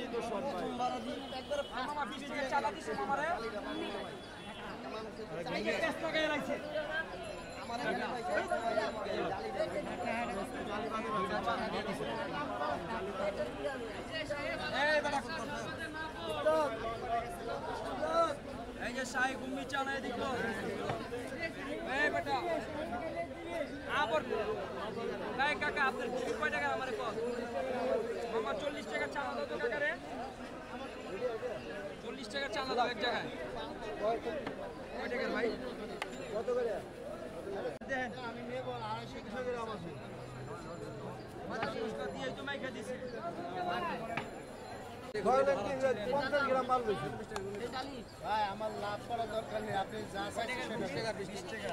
তো শর্ট ভাই একবার মামা 20 টাকা চালা দিছে আমারে এই যে টেস্ট লাগাই রাখছে আমারে এই বড় এই যে শাহী গুম্মি চানা দেখো এই বেটা আবার ভাই কাকা আপনার কি কয় টাকা আমারে কল মামা 40 টাকা চানা দাও তো কাকা রে 40 টাকা চানা দাও এক জায়গায় কয় টাকা ভাই কত করে দেখেন আমি নেব 250 টাকা গ্রাম আছে মাথা পুষ্কা দিয়ে তো মাইখা দিছে 50 গ্রাম মাল বেশি ভাই আমার লাভ করার দরকার নেই আপনি যা চাইছেন 20 টাকা 20 টাকা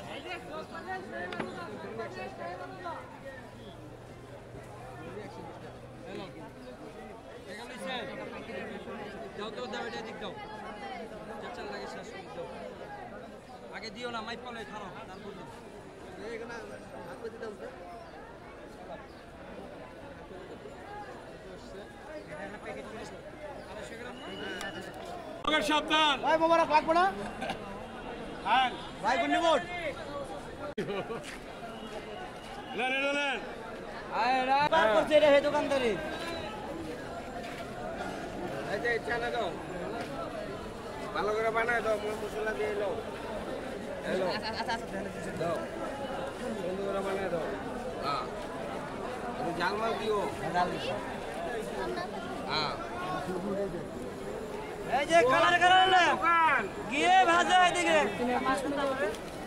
হ্যালো টাকা লইছে দাও তো দাও এটা দিক দাও চাচা লাগে শেষ করে দাও আগে দিও না মাইক পালে খাও তারপর দাও এখানে আপনি দিতাম স্যার সাবধান ভাই মোবারক লাগবে না হ্যাঁ ভাই কোন নিবোট নেন আয় রা বার করছে রে হে দোকানদারি এই যে চানা দাও ভালো করে বানায় দাও মশলা দিয়ে দাও হ্যালো দাও বন্ধু করে বানায় দাও হ্যাঁ তুমি জালমাল দিও হ্যাঁ এই যে কালার কালার না দোকান গিয়ে ভাজা এদিকে